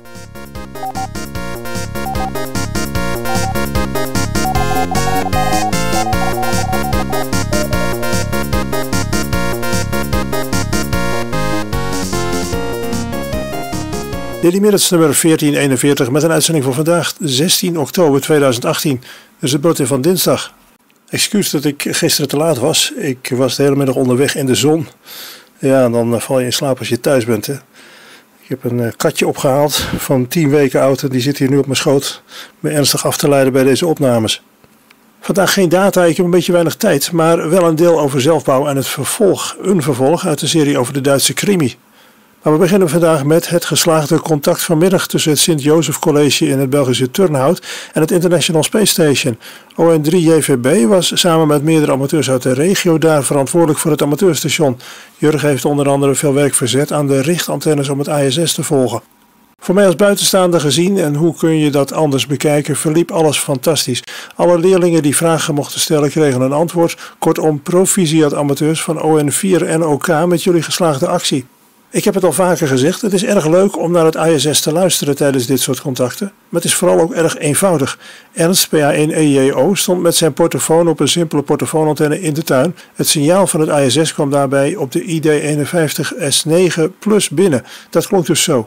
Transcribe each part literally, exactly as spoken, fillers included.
Daily Minutes nummer veertien eenenveertig met een uitzending voor vandaag zestien oktober tweeduizend achttien. Dus het bulletin van dinsdag. Excuus dat ik gisteren te laat was. Ik was de hele middag onderweg in de zon. Ja, en dan val je in slaap als je thuis bent. Hè. Ik heb een katje opgehaald van tien weken oud. En die zit hier nu op mijn schoot. Me ernstig af te leiden bij deze opnames. Vandaag geen data, ik heb een beetje weinig tijd. Maar wel een deel over zelfbouw en het vervolg. Een vervolg uit de serie over de Duitse crimi. Maar we beginnen vandaag met het geslaagde contact vanmiddag tussen het Sint-Joseph College in het Belgische Turnhout en het International Space Station. O N drie J V B was samen met meerdere amateurs uit de regio daar verantwoordelijk voor het amateurstation. Jurgen heeft onder andere veel werk verzet aan de richtantennes om het I S S te volgen. Voor mij als buitenstaander gezien, en hoe kun je dat anders bekijken, verliep alles fantastisch. Alle leerlingen die vragen mochten stellen kregen een antwoord. Kortom, proficiat amateurs van O N vier N O K met jullie geslaagde actie. Ik heb het al vaker gezegd, het is erg leuk om naar het I S S te luisteren tijdens dit soort contacten, maar het is vooral ook erg eenvoudig. Ernst, P H één E J O, stond met zijn portofoon op een simpele portofoonantenne in de tuin. Het signaal van het I S S kwam daarbij op de I D eenenvijftig S negen plus binnen. Dat klonk dus zo.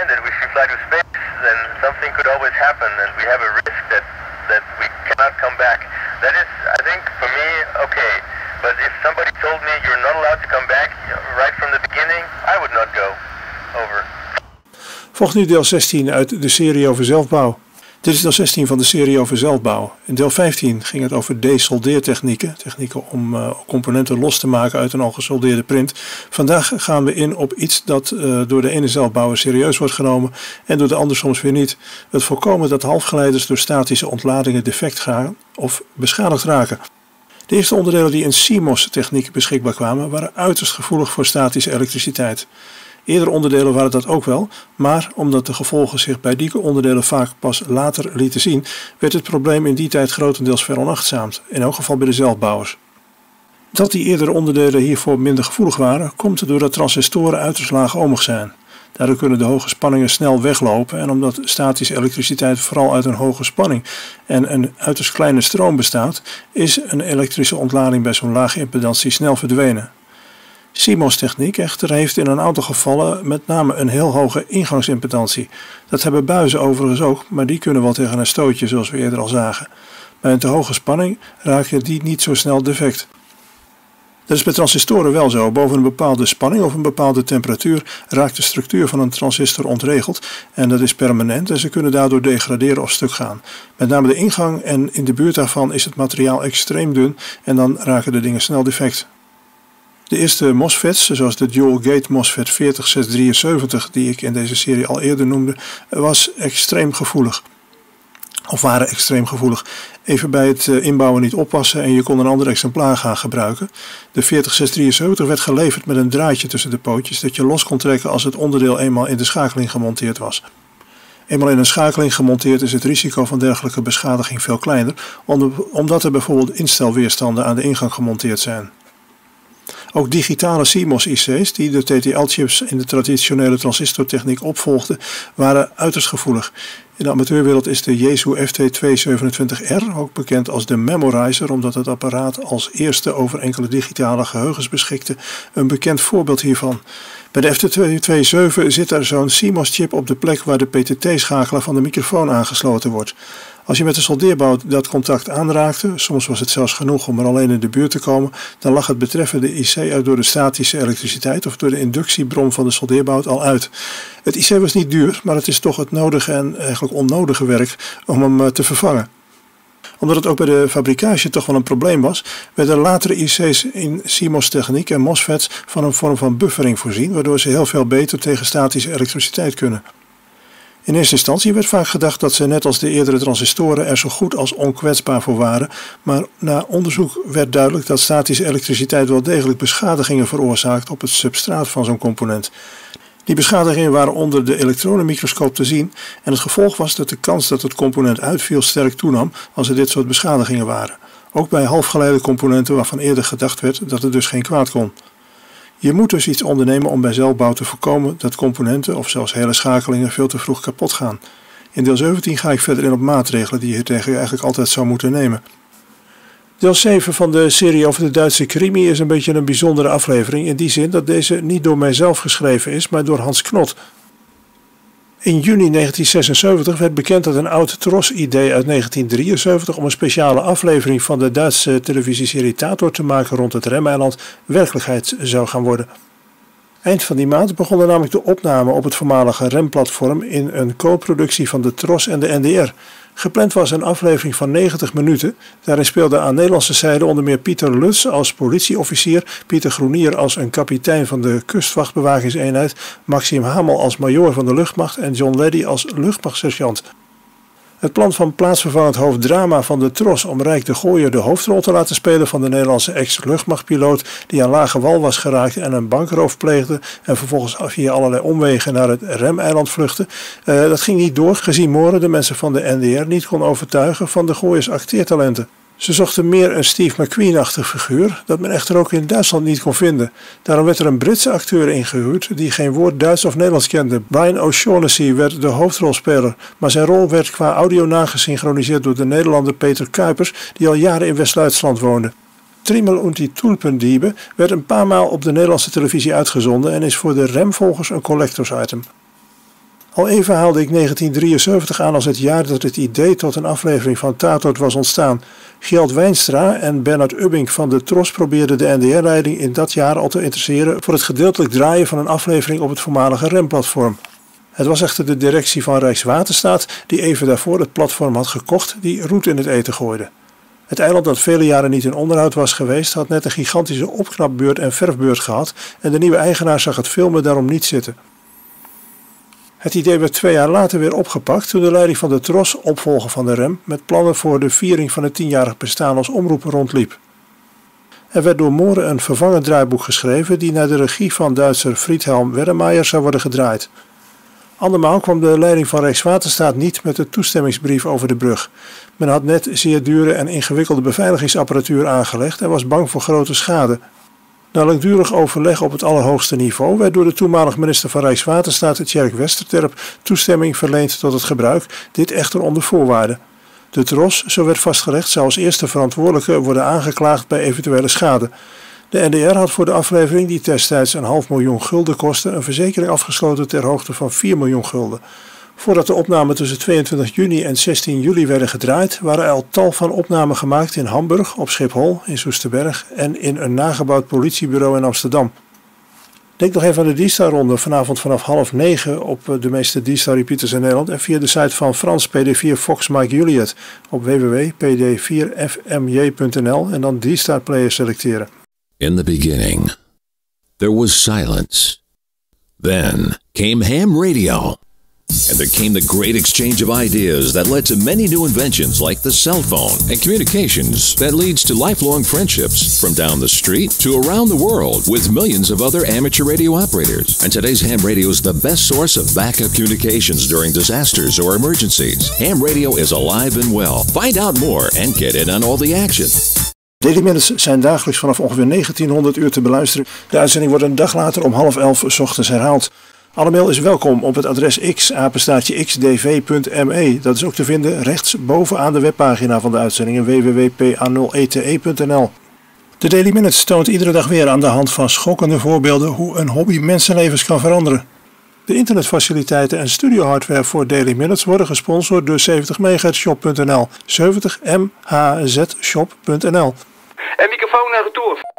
But if somebody told me you're not allowed to come back right from the beginning, I would not go. Over. Volgt nu deel zestien uit de serie over zelfbouw. Dit is deel zestien van de serie over zelfbouw. In deel vijftien ging het over desoldeertechnieken, technieken om uh, componenten los te maken uit een al gesoldeerde print. Vandaag gaan we in op iets dat uh, door de ene zelfbouwer serieus wordt genomen en door de ander soms weer niet. Het voorkomen dat halfgeleiders door statische ontladingen defect gaan of beschadigd raken. De eerste onderdelen die in C M O S-techniek beschikbaar kwamen waren uiterst gevoelig voor statische elektriciteit. Eerdere onderdelen waren dat ook wel, maar omdat de gevolgen zich bij die onderdelen vaak pas later lieten zien, werd het probleem in die tijd grotendeels veronachtzaamd, in elk geval bij de zelfbouwers. Dat die eerdere onderdelen hiervoor minder gevoelig waren, komt doordat transistoren uiterst laagohmig zijn. Daardoor kunnen de hoge spanningen snel weglopen en omdat statische elektriciteit vooral uit een hoge spanning en een uiterst kleine stroom bestaat, is een elektrische ontlading bij zo'n lage impedantie snel verdwenen. C M O S-techniek echter heeft in een aantal gevallen met name een heel hoge ingangsimpedantie. Dat hebben buizen overigens ook, maar die kunnen wel tegen een stootje zoals we eerder al zagen. Bij een te hoge spanning raken die niet zo snel defect. Dat is bij transistoren wel zo. Boven een bepaalde spanning of een bepaalde temperatuur raakt de structuur van een transistor ontregeld en dat is permanent en ze kunnen daardoor degraderen of stuk gaan. Met name de ingang en in de buurt daarvan is het materiaal extreem dun en dan raken de dingen snel defect. De eerste MOSFETs, zoals de Dual Gate MOSFET veertig zeshonderddrieënzeventig die ik in deze serie al eerder noemde, was extreem gevoelig. Of waren extreem gevoelig. Even bij het inbouwen niet oppassen en je kon een ander exemplaar gaan gebruiken. De veertig zeshonderddrieënzeventig werd geleverd met een draadje tussen de pootjes dat je los kon trekken als het onderdeel eenmaal in de schakeling gemonteerd was. Eenmaal in een schakeling gemonteerd is het risico van dergelijke beschadiging veel kleiner, omdat er bijvoorbeeld instelweerstanden aan de ingang gemonteerd zijn. Ook digitale C M O S-I C's die de T T L-chips in de traditionele transistortechniek opvolgden, waren uiterst gevoelig. In de amateurwereld is de Yaesu F T tweehonderdzevenentwintig R ook bekend als de Memorizer, omdat het apparaat als eerste over enkele digitale geheugens beschikte, een bekend voorbeeld hiervan. Bij de F T tweehonderdzevenenveertig zit er zo'n C M O S-chip op de plek waar de P T T-schakelaar van de microfoon aangesloten wordt. Als je met de soldeerbouw dat contact aanraakte, soms was het zelfs genoeg om er alleen in de buurt te komen, dan lag het betreffende I C er door de statische elektriciteit of door de inductiebron van de soldeerbout al uit. Het I C was niet duur, maar het is toch het nodige en eigenlijk onnodige werk om hem te vervangen. Omdat het ook bij de fabricage toch wel een probleem was, werden latere I C's in C M O S-techniek en MOSFETs van een vorm van buffering voorzien, waardoor ze heel veel beter tegen statische elektriciteit kunnen. In eerste instantie werd vaak gedacht dat ze net als de eerdere transistoren er zo goed als onkwetsbaar voor waren, maar na onderzoek werd duidelijk dat statische elektriciteit wel degelijk beschadigingen veroorzaakt op het substraat van zo'n component. Die beschadigingen waren onder de elektronenmicroscoop te zien en het gevolg was dat de kans dat het component uitviel sterk toenam als er dit soort beschadigingen waren. Ook bij halfgeleide componenten waarvan eerder gedacht werd dat het dus geen kwaad kon. Je moet dus iets ondernemen om bij zelfbouw te voorkomen dat componenten of zelfs hele schakelingen veel te vroeg kapot gaan. In deel zeventien ga ik verder in op maatregelen die je tegen eigenlijk altijd zou moeten nemen. Deel zeven van de serie over de Duitse Krimi is een beetje een bijzondere aflevering in die zin dat deze niet door mijzelf geschreven is, maar door Hans Knot. In juni negentien zesenzeventig werd bekend dat een oud Tros-idee uit negentien drieënzeventig om een speciale aflevering van de Duitse televisieserie Tatort te maken rond het Remeiland werkelijkheid zou gaan worden. Eind van die maand begonnen namelijk de opname op het voormalige Rem-platform in een co-productie van de Tros en de N D R. Gepland was een aflevering van negentig minuten. Daarin speelden aan Nederlandse zijde onder meer Pieter Lutz als politieofficier, Pieter Groenier als een kapitein van de kustwachtbewakingseenheid, Maxim Hamel als majoor van de luchtmacht en John Leddy als luchtmachtsergeant. Het plan van plaatsvervangend hoofddrama van de Tros om Rijk de Gooier de hoofdrol te laten spelen van de Nederlandse ex-luchtmachtpiloot die aan lage wal was geraakt en een bankroof pleegde en vervolgens via allerlei omwegen naar het Remeiland vluchtte, uh, dat ging niet door gezien Moren de mensen van de N D R niet kon overtuigen van de Gooiers acteertalenten. Ze zochten meer een Steve McQueen-achtig figuur, dat men echter ook in Duitsland niet kon vinden. Daarom werd er een Britse acteur ingehuurd die geen woord Duits of Nederlands kende. Brian O'Shaughnessy werd de hoofdrolspeler, maar zijn rol werd qua audio nagesynchroniseerd door de Nederlander Peter Kuipers, die al jaren in West-Duitsland woonde. Trimmel und die Tulpendiebe werd een paar maal op de Nederlandse televisie uitgezonden en is voor de Remvolgers een collectors item. Al even haalde ik negentien drieënzeventig aan als het jaar dat het idee tot een aflevering van Tatort was ontstaan. Gjeld Wijnstra en Bernard Ubbink van de Tros probeerden de N D R-leiding in dat jaar al te interesseren voor het gedeeltelijk draaien van een aflevering op het voormalige Rem-platform. Het was echter de directie van Rijkswaterstaat die even daarvoor het platform had gekocht die roet in het eten gooide. Het eiland dat vele jaren niet in onderhoud was geweest had net een gigantische opknapbeurt en verfbeurt gehad en de nieuwe eigenaar zag het filmen daarom niet zitten. Het idee werd twee jaar later weer opgepakt toen de leiding van de Tros, opvolger van de Rem, met plannen voor de viering van het tienjarig bestaan als omroep rondliep. Er werd door Moren een vervangend draaiboek geschreven die naar de regie van Duitser Friedhelm Werdemeyer zou worden gedraaid. Andermaal kwam de leiding van Rijkswaterstaat niet met de toestemmingsbrief over de brug. Men had net zeer dure en ingewikkelde beveiligingsapparatuur aangelegd en was bang voor grote schade. Na langdurig overleg op het allerhoogste niveau werd door de toenmalig minister van Rijkswaterstaat Tjerk Westerterp toestemming verleend tot het gebruik, dit echter onder voorwaarden. De Tros, zo werd vastgelegd, zou als eerste verantwoordelijke worden aangeklaagd bij eventuele schade. De N D R had voor de aflevering, die destijds een half miljoen gulden kostte, een verzekering afgesloten ter hoogte van vier miljoen gulden. Voordat de opnamen tussen tweeëntwintig juni en zestien juli werden gedraaid, waren er al tal van opnamen gemaakt in Hamburg, op Schiphol, in Soesterberg en in een nagebouwd politiebureau in Amsterdam. Denk nog even aan de D-Star-ronde vanavond vanaf half negen op de meeste D-Star repeaters in Nederland en via de site van Frans P D vier Fox Mike Juliet op w w w punt p d vier f m j punt n l en dan D-Star player selecteren. In the beginning, there was silence. Then came ham radio. And there came the great exchange of ideas that led to many new inventions like the cell phone and communications that leads to lifelong friendships from down the street to around the world with millions of other amateur radio operators. And today's ham radio is the best source of backup communications during disasters or emergencies. Ham radio is alive and well. Find out more and get in on all the action. Daily Minutes zijn dagelijks vanaf ongeveer negentienhonderd uur te beluisteren. De uitzending wordt een dag later om half elf 's ochtends herhaald. Alle mail is welkom op het adres x apenstaartje x d v punt m e. Dat is ook te vinden rechts bovenaan de webpagina van de uitzendingen w w w punt p a nul e t e punt n l. De Daily Minutes toont iedere dag weer aan de hand van schokkende voorbeelden hoe een hobby mensenlevens kan veranderen. De internetfaciliteiten en studiohardware voor Daily Minutes worden gesponsord door zeventig megahertz shop punt n l. zeventig m h z shop punt n l. En microfoon naar retour.